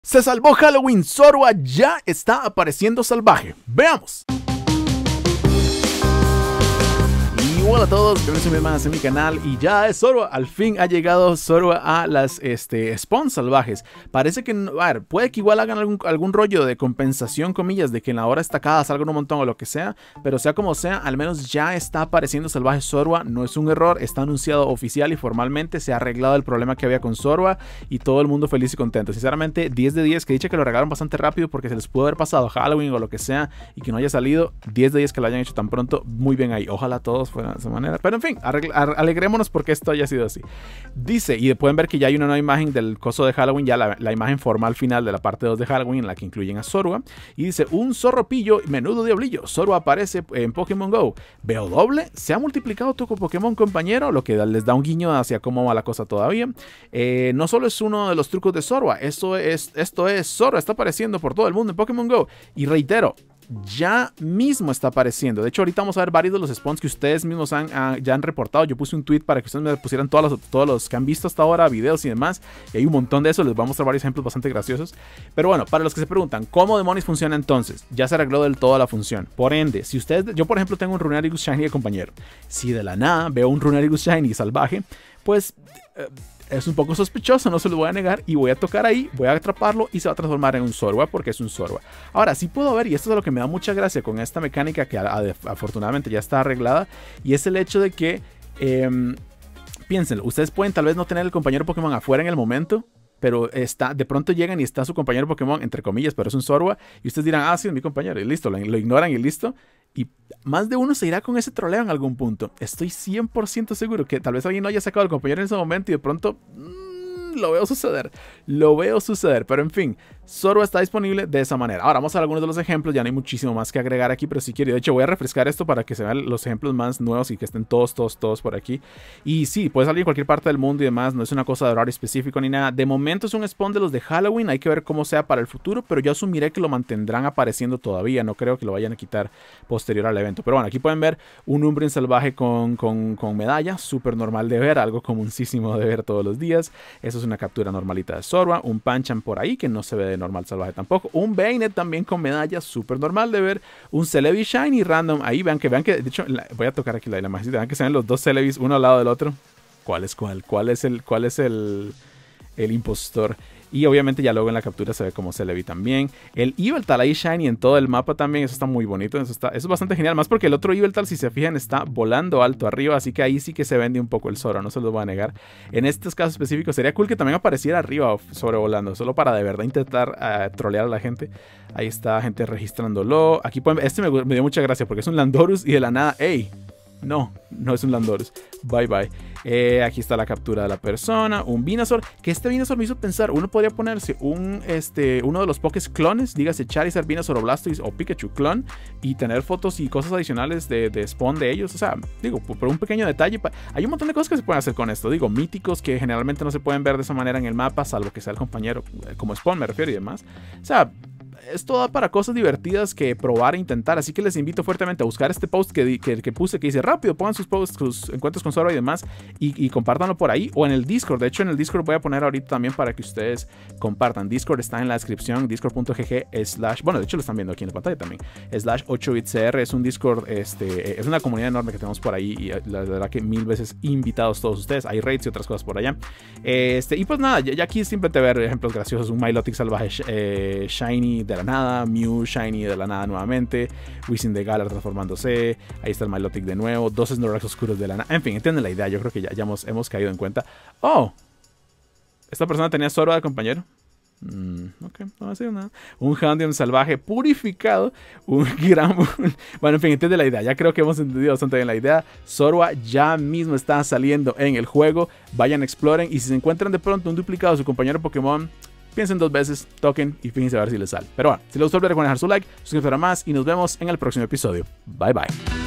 Se salvó Halloween, Zorua ya está apareciendo salvaje. Veamos. Y hola a todos, bienvenidos más en mi canal. Y ya es Zorua, al fin ha llegado Zorua a las spawns salvajes. Parece que, a ver, puede que igual hagan algún rollo de compensación, comillas, de que en la hora estacada salgan un montón o lo que sea. Pero sea como sea, al menos ya está apareciendo salvaje Zorua. No es un error, está anunciado oficial y formalmente. Se ha arreglado el problema que había con Zorua y todo el mundo feliz y contento. Sinceramente, 10 de 10, que dicha que lo regalaron bastante rápido porque se les pudo haber pasado Halloween o lo que sea y que no haya salido. 10 de 10 que lo hayan hecho tan pronto, muy bien ahí. Ojalá todos fueran de esa manera. Pero en fin, alegrémonos porque esto haya sido así. Dice, y pueden ver que ya hay una nueva imagen del coso de Halloween, ya la imagen formal final de la parte 2 de Halloween en la que incluyen a Zorua. Y dice, un zorropillo, menudo diablillo. Zorua aparece en Pokémon GO. Veo doble, se ha multiplicado tu Pokémon compañero, lo que les da un guiño hacia cómo va la cosa todavía. No solo es uno de los trucos de Zorua, esto es Zorua, está apareciendo por todo el mundo en Pokémon GO. Y reitero, ya mismo está apareciendo. De hecho, ahorita vamos a ver varios de los spawns que ustedes mismos ya han reportado. Yo puse un tweet para que ustedes me pusieran todos los que han visto hasta ahora, videos y demás. Y hay un montón de eso. Les voy a mostrar varios ejemplos bastante graciosos. Pero bueno, para los que se preguntan, ¿cómo demonios funciona entonces? Ya se arregló del todo la función. Por ende, si ustedes, yo por ejemplo tengo un Runerigus Shiny de compañero. Si de la nada veo un Runerigus Shiny salvaje, pues es un poco sospechoso, no se lo voy a negar, y voy a tocar ahí, voy a atraparlo y se va a transformar en un Zorua porque es un Zorua. Ahora, sí puedo ver, y esto es lo que me da mucha gracia con esta mecánica que afortunadamente ya está arreglada, y es el hecho de que, piénsenlo, ustedes pueden tal vez no tener el compañero Pokémon afuera en el momento, pero de pronto llegan y está su compañero Pokémon, entre comillas, pero es un Zorua, y ustedes dirán, ah, sí, es mi compañero, y listo, lo ignoran y listo. Y más de uno se irá con ese troleo en algún punto. Estoy 100% seguro que tal vez alguien no haya sacado al compañero en ese momento y de pronto lo veo suceder. Lo veo suceder, pero en fin, Zorua está disponible de esa manera. Ahora vamos a ver algunos de los ejemplos. Ya no hay muchísimo más que agregar aquí, pero si quiero, de hecho voy a refrescar esto para que se vean los ejemplos más nuevos y que estén todos por aquí. Y sí, puede salir en cualquier parte del mundo y demás. No es una cosa de horario específico ni nada. De momento es un spawn de los de Halloween. Hay que ver cómo sea para el futuro, pero yo asumiré que lo mantendrán apareciendo todavía. No creo que lo vayan a quitar posterior al evento. Pero bueno, aquí pueden ver un Umbreon salvaje con medalla. Súper normal de ver, algo comuncísimo de ver todos los días. Eso es una captura normalita de Zorua. Un Pancham por ahí que no se ve de normal salvaje tampoco. Un Bayonet también con medalla, súper normal de ver. Un Celebi Shiny random. Ahí vean que de hecho, voy a tocar aquí la imagen. Vean que se ven los dos Celebis uno al lado del otro. ¿Cuál es cuál? ¿Cuál es el impostor? Y obviamente ya luego en la captura se ve como Celebi también. El Yveltal ahí shiny en todo el mapa también. Eso está muy bonito. Eso es bastante genial. Más porque el otro Yveltal, si se fijan, está volando alto arriba. Así que ahí sí que se vende un poco el Zorua. No se los voy a negar. En estos casos específicos sería cool que también apareciera arriba sobrevolando. Solo para de verdad intentar trolear a la gente. Ahí está gente registrándolo. Aquí pueden ver. Este me dio mucha gracia porque es un Landorus y de la nada. ¡Ey! No es un Landorus. Bye bye. Aquí está la captura de la persona. Un Venusaur. Que este Venusaur me hizo pensar. Uno podría ponerse uno de los Pokés clones. Dígase Charizard, Venusaur o Blastoise o Pikachu clon. Y tener fotos y cosas adicionales de spawn de ellos. O sea, digo, por un pequeño detalle. Hay un montón de cosas que se pueden hacer con esto. Digo, míticos que generalmente no se pueden ver de esa manera en el mapa. Salvo que sea el compañero. Como spawn me refiero y demás. O sea, esto da para cosas divertidas que probar e intentar. Así que les invito fuertemente a buscar este post que puse que dice rápido, pongan sus posts, sus encuentros con Zorua y demás y compártanlo por ahí o en el Discord. De hecho en el Discord voy a poner ahorita también para que ustedes compartan. Discord está en la descripción, discord.gg/ bueno, de hecho lo están viendo aquí en la pantalla también, /8bitcr. Es un Discord, es una comunidad enorme que tenemos por ahí y la verdad que 1000 veces invitados todos ustedes. Hay raids y otras cosas por allá. Y pues nada, ya aquí simplemente ver ejemplos graciosos. Un Milotic salvaje shiny de la nada, Mew shiny de la nada nuevamente, Wisin de Galar transformándose, ahí está el Milotic de nuevo, dos Snorlax oscuros de la nada, en fin, entienden la idea, yo creo que ya hemos caído en cuenta. Oh, esta persona tenía Zorua de compañero. Ok, no va a hacer nada. Un Houndoom salvaje purificado, un gran... Bueno, en fin, entiende la idea, ya creo que hemos entendido bastante bien la idea. Zorua ya mismo está saliendo en el juego, vayan, exploren, y si se encuentran de pronto un duplicado de su compañero Pokémon, piensen dos veces, toquen y fíjense a ver si les sale. Pero bueno, si les gustó, recuerden dejar su like, suscríbanse para más y nos vemos en el próximo episodio. Bye bye.